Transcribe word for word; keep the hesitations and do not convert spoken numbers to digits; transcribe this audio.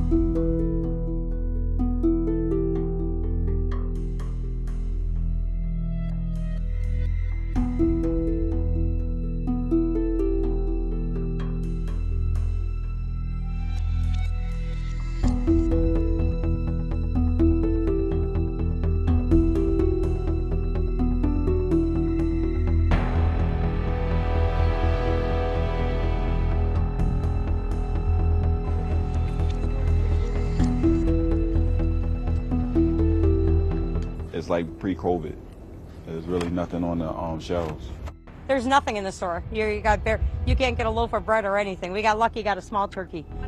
It's like pre-COVID. There's really nothing on the um, shelves. There's nothing in the store. You, you got bare, you can't get a loaf of bread or anything. We got lucky, got a small turkey.